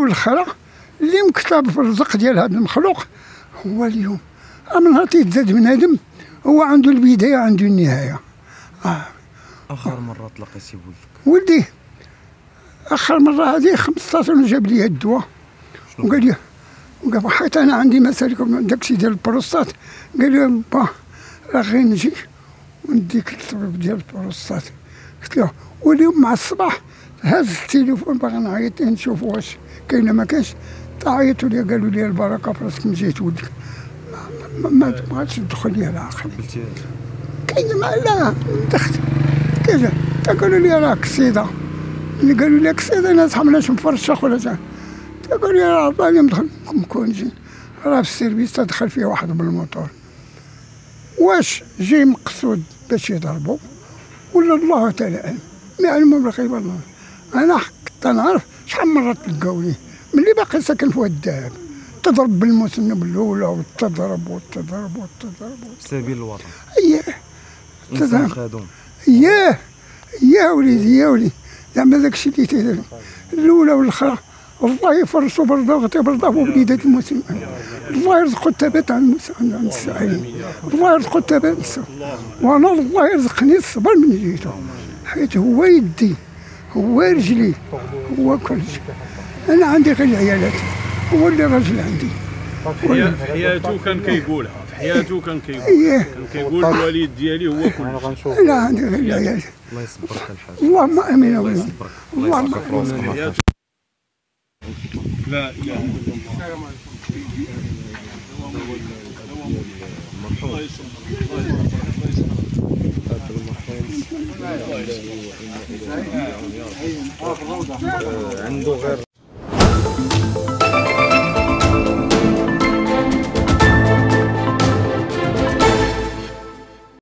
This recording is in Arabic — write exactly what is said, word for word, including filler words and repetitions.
والاخرى اللي مكتب في الرزق ديال هذا المخلوق هو اليوم. من نهار تيتزاد بنادم هو عنده البدايه عنده النهايه. آه. اخر مره تلاقيتي بولدك؟ ولدي اخر مره هذه خمسطاش جاب لي الدواء وقال لي وقال حيت انا عندي مسالك داكشي ديال البروستات. قال لي با راه غير نجي ونديك الطبيب ديال البروستات. قلت له واليوم مع الصباح هز التليفون باغي نعيط نشوف واش كاين ما كاينش. عيطوا لي قالوا لي البركه في راسك مشيت ولدك. ما ما بغاتش تدخل لي العقل. كاين ما لا دخلت كذا قالوا لي راه كسيده. اللي قالوا لي كسيده انا تحملش مفرشخ ولا تا. قالوا لي راه الله ندخل مكونجين راه في السيرفيس تدخل فيه واحد بالموتور. واش جاي مقصود باش يضربوا ولا الله تعالى اعلم. ما علم بالغيب الله. انا حتى نعرف شحال مره تلقاوني ملي باقي ساكن في وداب تضرب بالمسنب الاولى وتضرب وتضرب وتضرب في سبيل الوطن. اييه انسان خدوم. اييه اييه وليدي يا وليدي زعما داكشي اللي تيدير الاولى والاخرى. الله يفرسوا برده وغطي برده بوليدات المسلمين. الله يرزقوا الثبات عن عن السائلين. الله يرزقوا الثبات. وانا الله يرزقني الصبر من جيته حيت هو يدي هو رجلي هو كل شيء. انا عندي غير العيالات هو اللي راجل عندي. في حياته كان كيقولها في حياته كان كيقول اييه كان كيقول الوالد ديالي هو كل انا عندي غير العيالات. الله يصبرك الحاج. اللهم امين يا ولدي. اللهم لا اله الا الله. عنده غير